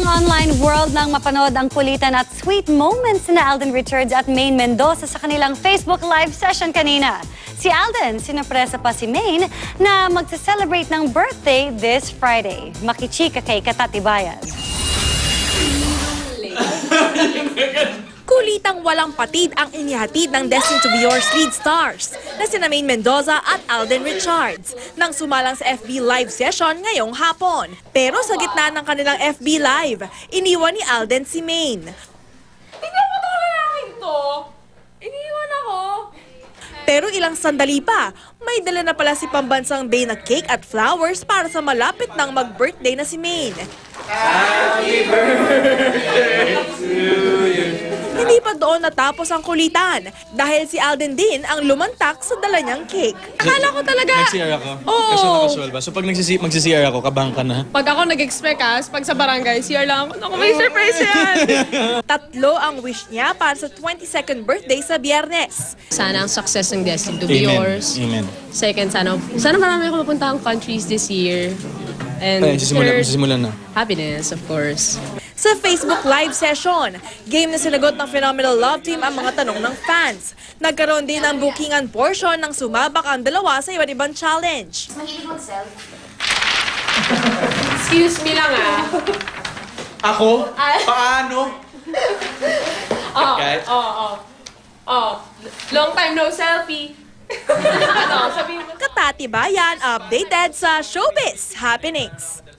online world nang mapanood ang kulitan at sweet moments na Alden Richards at Maine Mendoza sa kanilang Facebook Live session kanina. Si Alden, sinapresa pa si Maine na magse-celebrate ng birthday this Friday. Makichika kay Katatibayan. Kulitang walang patid ang inihatid ng Destined to Be Yours lead stars na sina Maine Mendoza at Alden Richards nang sumalang sa FB Live session ngayong hapon. Pero sa gitna ng kanilang FB Live, iniwan ni Alden si Maine. Tingnan mo itong lalaking to. Iniwan ako. Pero ilang sandali pa, may dala na pala si pambansang Bay na cake at flowers para sa malapit ng mag-birthday na si Maine. Happy birthday to you. Hindi pa doon natapos ang kulitan dahil si Alden din ang lumantak sa dala niyang cake. Akala ko talaga... Nag-CR ako. Oo. Casual ba? So pag magsi-CR ako, kabang ka na? Pag ako nag-expect pag sa barangay, CR lang ako. Naku, may surprise yan. Tatlo ang wish niya para sa 22nd birthday sa Biyernes. Sana ang success ng Destined to Be Amen. Yours. Amen. Second, sana marami ako mapuntahang countries this year. And Ay, third, sisimulan na. happiness, of course. Sa Facebook Live session, game na sinagot ng Phenomenal Love Team ang mga tanong ng fans. Nagkaroon din ng bookingan portion ng sumabak ang dalawa sa iba't ibang challenge. Excuse me lang Ako? Paano? Guys? Long time no selfie. Sabihin mo. Katatibayan, updated sa Showbiz Happenings.